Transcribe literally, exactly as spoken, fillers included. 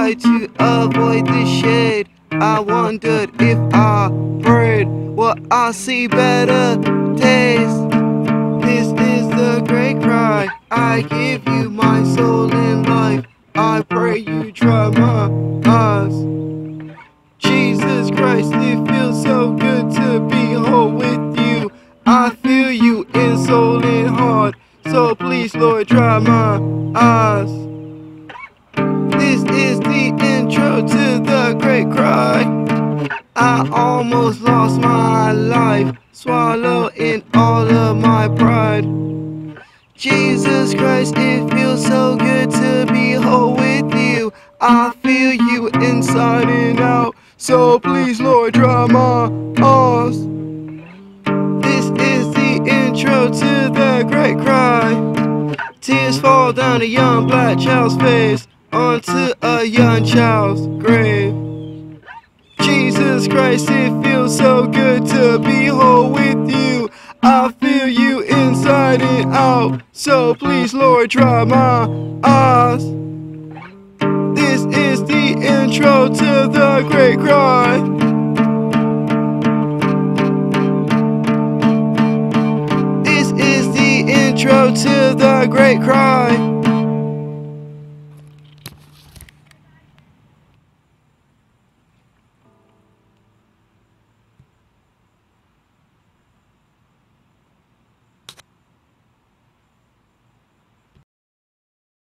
tried to avoid the shade. I wondered if I prayed, will I see better days? This is the great cry. I give you my soul and life. I pray you dry my eyes. Jesus Christ, it feels so good to be whole with you. I feel you in soul and heart, so please, Lord, dry my eyes. This is the intro to the great cry. I almost lost my life, swallowing all of my pride. Jesus Christ, it feels so good to be whole with you. I feel you inside and out, so please, Lord, dry my eyes. This is the intro to the great cry. Tears fall down a young black child's face onto a young child's grave. Jesus Christ, it feels so good to be whole with you. I feel you inside and out, so please, Lord, dry my eyes. This is the intro to the great cry. This is the intro to the great cry.